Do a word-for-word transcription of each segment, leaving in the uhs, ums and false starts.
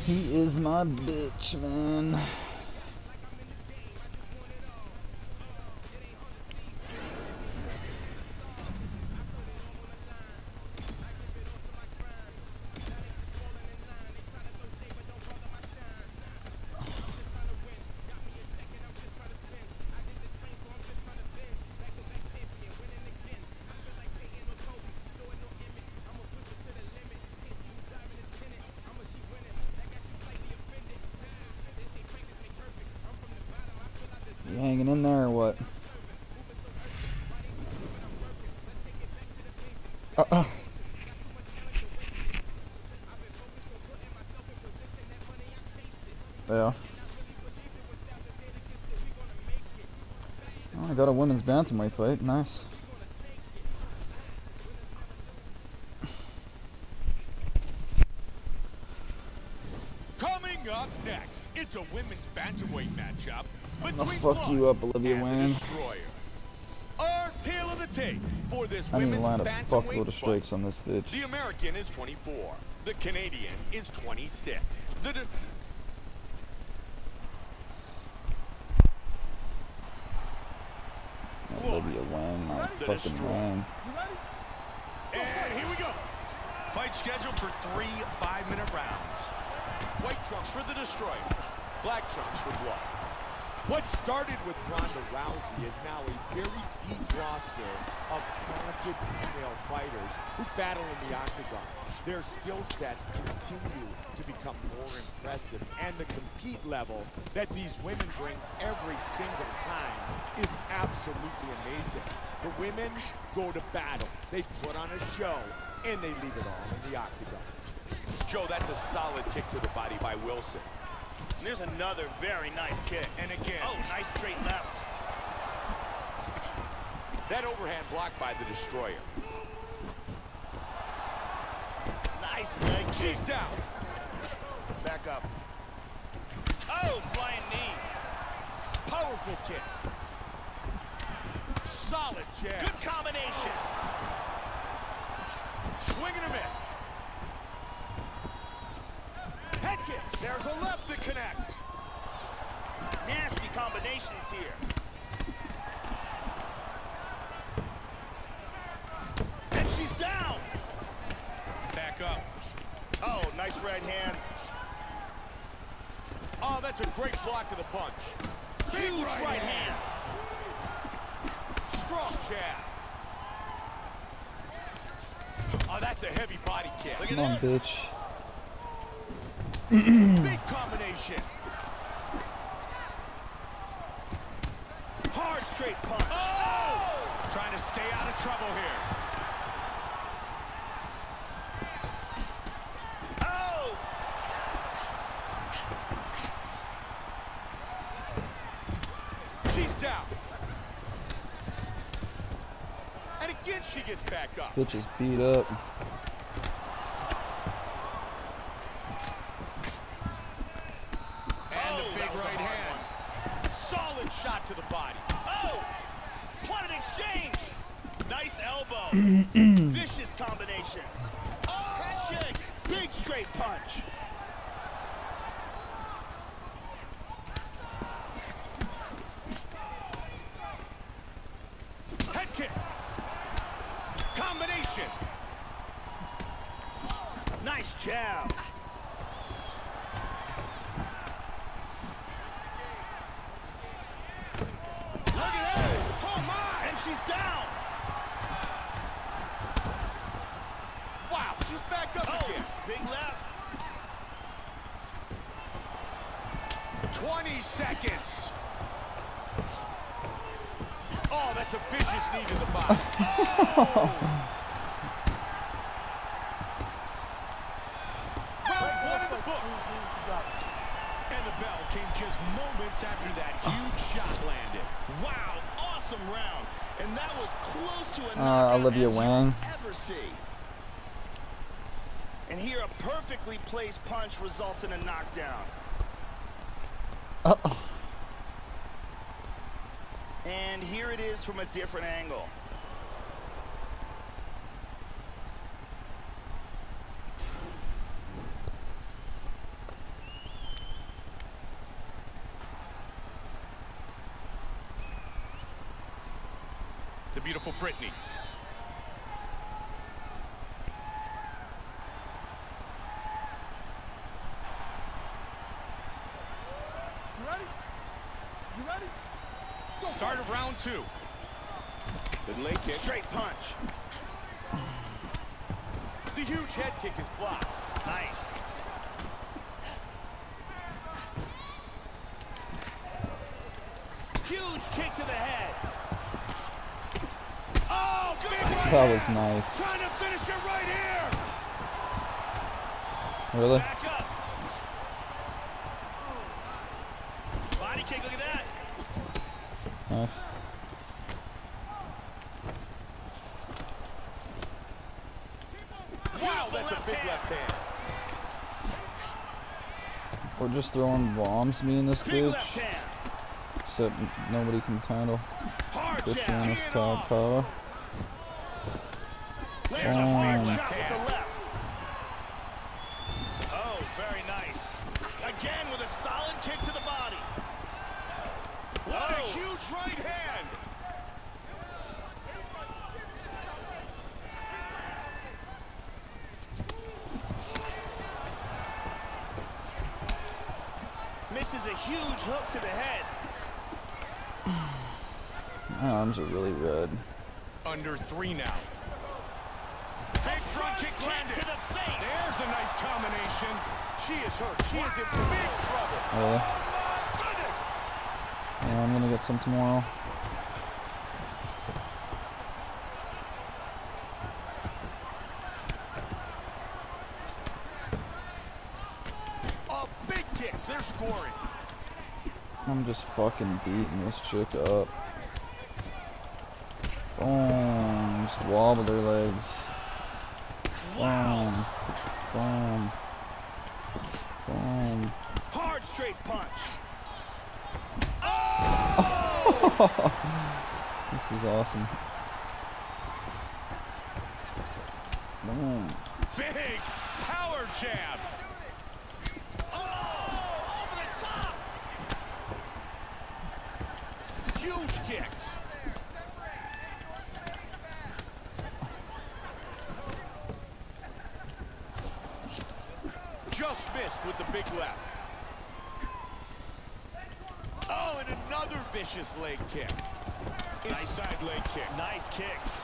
He is my bitch, man. You hanging in there or what? Uh-uh. Yeah. Oh, I got a women's bantamweight fight. Nice. Coming up next, it's a women's bantamweight matchup I'm gonna between fuck you up, Olivia and Wang. the Destroyer. Our tail of the tape for this I need to women's land a bantamweight fuckload of strikes on this bitch. The American is twenty-four. The Canadian is twenty-six. The de Olivia Wang, my The fucking Destroyer. Wang. And here we go. Fight scheduled for three five-minute rounds. White trunks for the Destroyer. Black trunks for Blood. What started with Ronda Rousey is now a very deep roster of talented female fighters who battle in the octagon. Their skill sets continue to become more impressive, and the compete level that these women bring every single time is absolutely amazing. The women go to battle, they put on a show, and they leave it all in the octagon. Joe, that's a solid kick to the body by Wilson. There's another very nice kick. And again. Oh, nice straight left. That overhand blocked by the Destroyer. Nice leg kick. She's down. Back up. Oh, flying knee. Powerful kick. Solid jab. Good combination. Swing and a miss. Head kick. There's a left that connects. Nasty combinations here. And she's down. Back up. Oh, nice right hand. Oh, that's a great block of the punch. Huge right, right hand. hand. Strong jab. Oh, that's a heavy body kick. Look at Come on, this. bitch. Big combination. Hard straight punch. Oh! Trying to stay out of trouble here. Oh! She's down. And again, she gets back up. Bitch is beat up. Shot to the body. Oh! What an exchange! Nice elbow. Vicious combinations. Oh! Head kick. Big straight punch. Head kick. Combination. Nice jab. She's down. Wow, she's back up oh, again. Big left. twenty seconds. Oh, that's a vicious knee to the body. Oh! Round one in the books. And the bell came just moments after that huge shot landed. Wow, awesome round. And that was close to a Uh, knockout Olivia as Wang. you'll ever see. And here a perfectly placed punch results in a knockdown. Uh-oh. And here it is from a different angle. beautiful Brittany. You ready? You ready? Start of round two. The leg kick. Straight punch. The huge head kick is blocked. Nice. Huge kick to the head. Oh, big right That was hand. nice. Trying to finish it right here. Really? Back up. Body kick, look at that. Nice. Wow, that's a big left hand. We're just throwing bombs me in this Big bitch. left hand. Except nobody can handle Hard this jab. one is Teeing called off. power. There's a Um, hard left shot with hand. the left. Oh, very nice. Again with a solid kick to the body. What a Oh. huge right hand. Misses a huge hook to the head. My arms are really red. Under three now. Big front kick landed. to the face. There's a nice combination. She is hurt. She is in big trouble. Really? Oh, my goodness. Yeah, I'm gonna get some tomorrow. Oh, big kicks. They're scoring. I'm just fucking beating this chick up. Boom. Just wobble their legs. Boom. Boom. Boom. Hard straight punch. This is awesome. Boom. Big power jab. Oh, over the top. Huge kicks. Just missed with the big left. Oh, and another vicious leg kick. Inside leg kick. Nice kicks.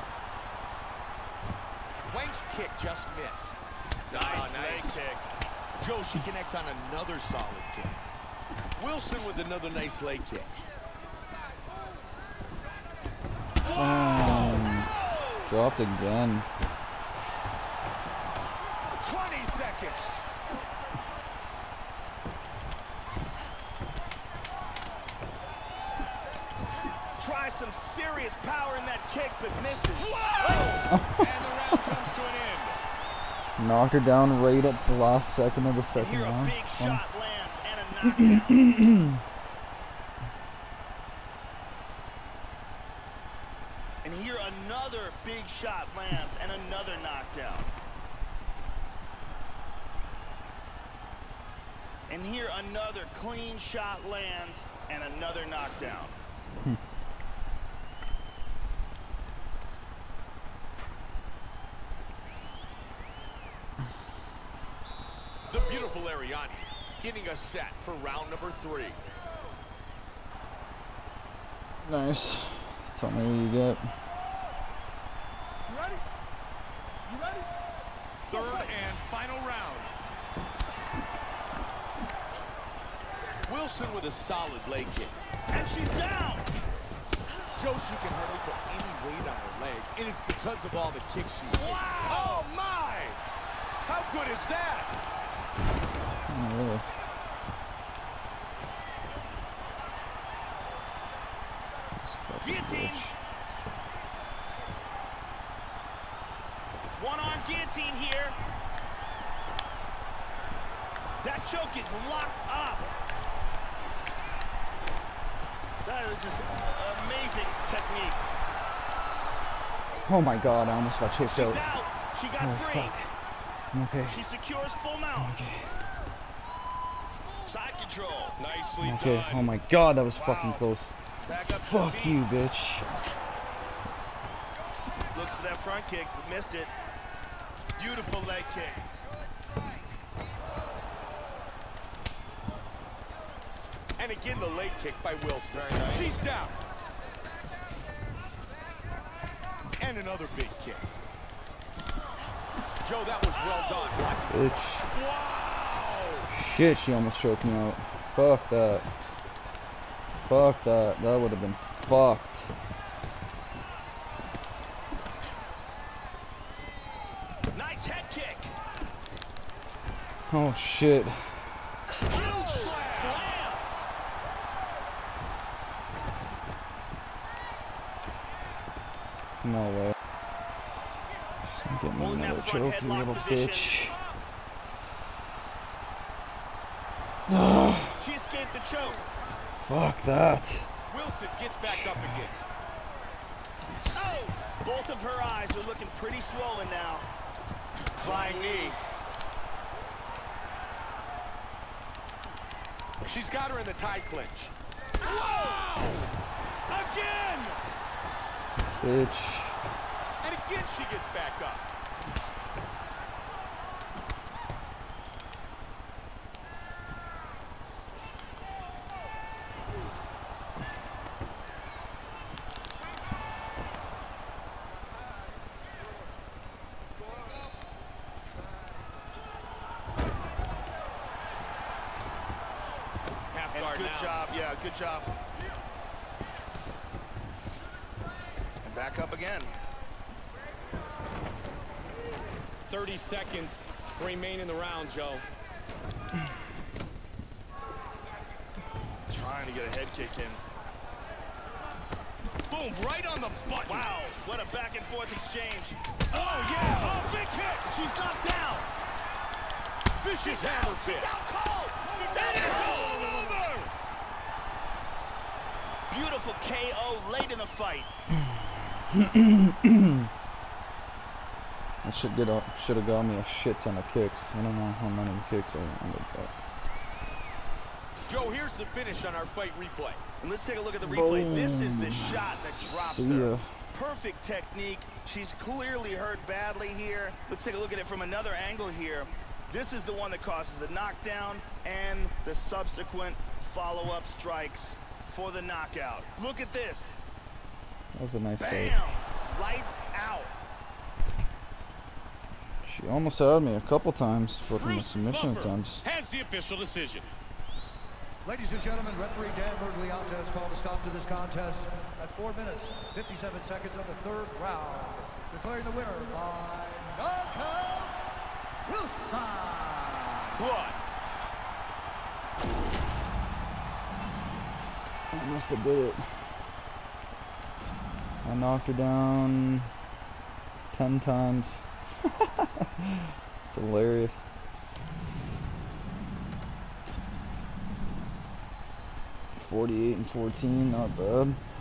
Wang's kick just missed. Nice, Ah, leg kick. Joshi connects on another solid kick. Wilson with another nice leg kick. Boom. Dropped again. twenty seconds. Try some serious power in that kick, but misses. And the round comes to an end. Knocked her down right at the last second of the And second here a round. big Fun. shot lands and a knockdown. And here another big shot lands and another knockdown. And here another clean shot lands and another knockdown. The beautiful Ariani getting us set for round number three. Nice. Tell me what you get. You ready? You ready? Third and final round. Wilson with a solid leg kick. And she's down. Joshi can hardly put any weight on her leg, and it's because of all the kicks she's taking. Oh my! How good is that? Oh, really? This fucking Guillotine. bitch. One arm guillotine here. That choke is locked up. That is just amazing technique. Oh my god, I almost got choked She's out. out. She got Oh, free. fuck. I'm okay. She secures full mount. Okay. Side control. Nicely Okay. done. Oh my god, that was fucking Wow. close. Back up to Fuck feet. you, bitch. Looks for that front kick, but missed it. Beautiful leg kick. And again, the leg kick by Wilson. Very nice. She's down. And another big kick. Joe, that was well done. Bitch. Wow! Shit, she almost choked me out. Fuck that. Fuck that. That would have been fucked. Nice head kick. Oh shit. Huge slam! No way. She's gonna get me Holding that another front choke, you headlock little position. bitch. She escaped the choke. Fuck that. Wilson gets back up again. Oh! Both of her eyes are looking pretty swollen now. Flying knee. She's got her in the tie clinch. Wow! Again! Bitch. And again she gets back up. Half And guard good now. job, yeah, good job. And back up again. thirty seconds remain in the round, Joe. Trying to get a head kick in. Boom, right on the button. Wow, what a back and forth exchange. Oh, yeah. Oh, big hit. She's knocked down. Vicious hammer She's fist. out cold. She's out cold. Over. Beautiful K O late in the fight. That should get up. Should have got me a shit ton of kicks. I don't know how many kicks I ended up. Joe, here's the finish on our fight replay. And let's take a look at the replay. Boom. This is the shot that drops See her. ya. Perfect technique. She's clearly hurt badly here. Let's take a look at it from another angle here. This is the one that causes the knockdown and the subsequent follow-up strikes for the knockout. Look at this. That was a nice Bam! fight. Lights out. She almost had me a couple times, but in the Bruce submission Buffer attempts. has the official decision. Ladies and gentlemen, referee Dan Bergliata has called a stop to this contest at four minutes, fifty-seven seconds of the third round, declaring the winner by knockout, Wilson. Blood. I must have did it. I knocked her down ten times. It's hilarious. forty-eight and fourteen, not bad.